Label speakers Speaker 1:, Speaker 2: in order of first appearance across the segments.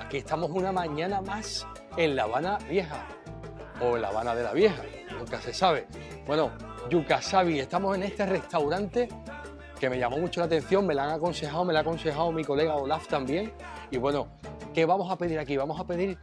Speaker 1: aquí estamos una mañana más en La Habana Vieja, o en La Habana de la Vieja, nunca se sabe. Bueno, Yucasabi, estamos en este restaurante que me llamó mucho la atención, me lo ha aconsejado mi colega Olaf también. Y bueno, ¿qué vamos a pedir aquí? Vamos a pedir...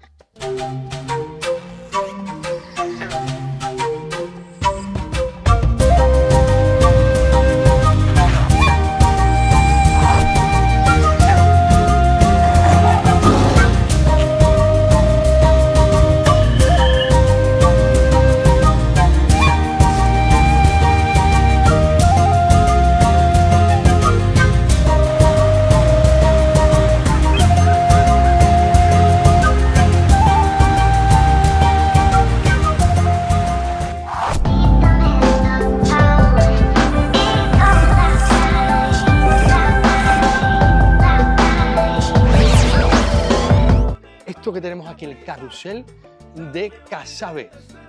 Speaker 1: Esto que tenemos aquí, el carrusel de Casabe.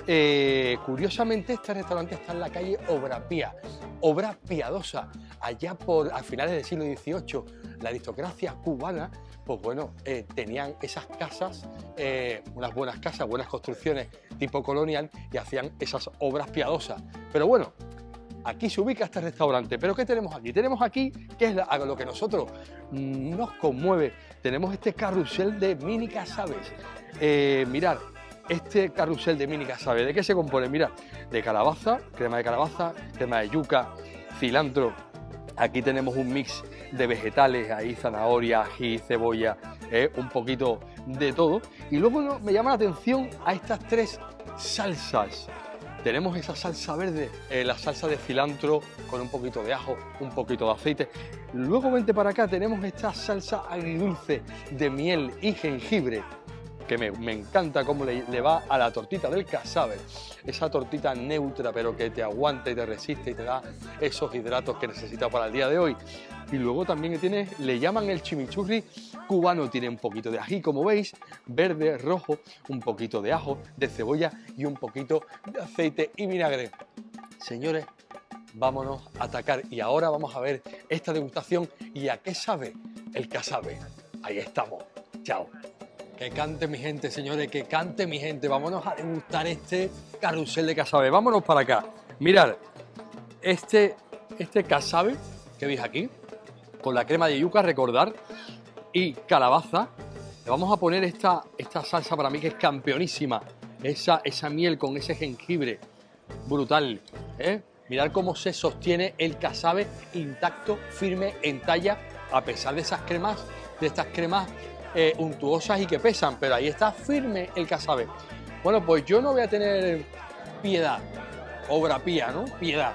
Speaker 1: Curiosamente, este restaurante está en la calle Obra Pía, Obra Piadosa. Allá a finales del siglo XVIII, la aristocracia cubana, pues bueno, tenían esas casas, unas buenas casas, buenas construcciones tipo colonial, y hacían esas obras piadosas. Pero bueno, aquí se ubica este restaurante. ¿Pero qué tenemos aquí? Tenemos aquí, que es a lo que nosotros nos conmueve, tenemos este carrusel de mini casabes. Mirad, este carrusel de mini casabes, ¿de qué se compone? Mirad, de calabaza, crema de yuca, cilantro. Aquí tenemos un mix de vegetales, ahí zanahoria, ají, cebolla, un poquito de todo. Y luego me llama la atención a estas tres salsas. Tenemos esa salsa verde, la salsa de cilantro con un poquito de ajo, un poquito de aceite. Luego vente para acá, tenemos esta salsa agridulce de miel y jengibre, que me encanta cómo le va a la tortita del casabe. Esa tortita neutra, pero que te aguanta y te resiste y te da esos hidratos que necesitas para el día de hoy. Y luego también le llaman el chimichurri cubano, tiene un poquito de ají, como veis, verde, rojo, un poquito de ajo, de cebolla y un poquito de aceite y vinagre. Señores, vámonos a atacar y ahora vamos a ver esta degustación y a qué sabe el casabe. Ahí estamos. Chao. Que cante mi gente, señores, que cante mi gente. Vámonos a degustar este carrusel de casabe. Vámonos para acá. Mirad, este casabe que veis aquí, con la crema de yuca, recordar, y calabaza, le vamos a poner esta salsa para mí que es campeonísima. Esa miel con ese jengibre, brutal. Mirad cómo se sostiene el casabe intacto, firme, en talla, a pesar de estas cremas untuosas y que pesan, pero ahí está firme el casabe. Bueno, pues yo no voy a tener piedad, obra pía, ¿no? Piedad.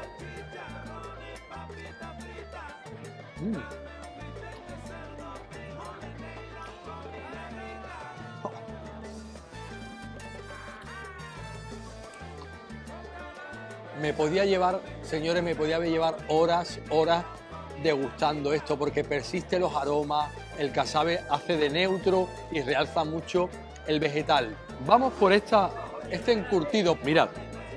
Speaker 1: Me podía llevar, señores, horas degustando esto, porque persiste los aromas, el casabe hace de neutro y realza mucho el vegetal. Vamos por este encurtido, mirad.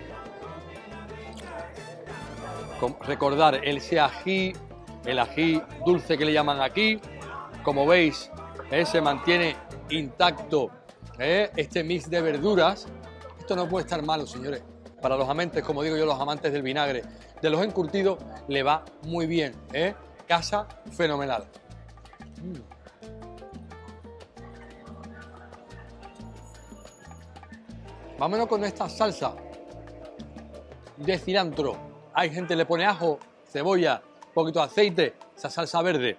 Speaker 1: Recordar el ají dulce que le llaman aquí, como veis, se mantiene intacto este mix de verduras. Esto no puede estar malo, señores. Para los amantes, como digo yo, los amantes del vinagre, de los encurtidos, le va muy bien. Casa fenomenal. Vámonos con esta salsa de cilantro. Hay gente que le pone ajo, cebolla, un poquito de aceite, esa salsa verde.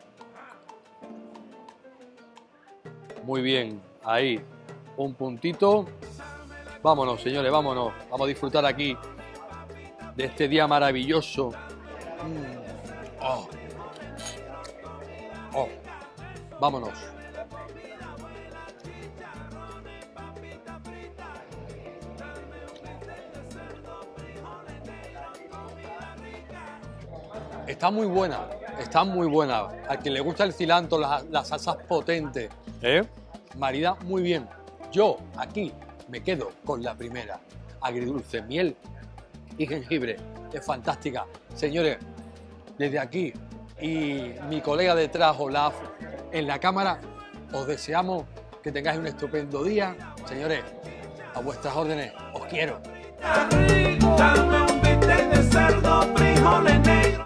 Speaker 1: Muy bien, ahí, un puntito. Vámonos, señores, vámonos. Vamos a disfrutar aquí de este día maravilloso. Vámonos. Está muy buena, está muy buena. A quien le gusta el cilantro, las salsas potentes, marida muy bien. Yo aquí me quedo con la primera, agridulce, miel y jengibre. Es fantástica. Señores, desde aquí y mi colega detrás, Olaf, en la cámara, os deseamos que tengáis un estupendo día. Señores, a vuestras órdenes, os quiero.
Speaker 2: Dame un bistec de cerdo, frijoles negros.